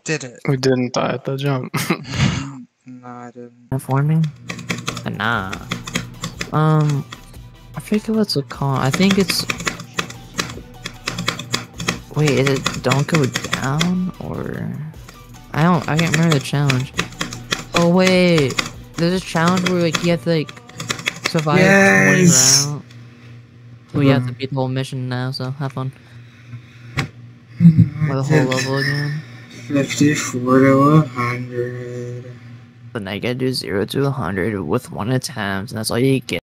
did it. We didn't die at the jump. No, I didn't. Informing? Nah. I forget what's it called. I think it's. Wait, is it don't go down or? I can't remember the challenge. Oh wait, there's a challenge where like you have to like survive 20 rounds. Well, you have to beat the whole mission now, so have fun. With the whole level again. 54 to 100. But now you gotta do 0 to 100 with 1 attempt, and that's all you get.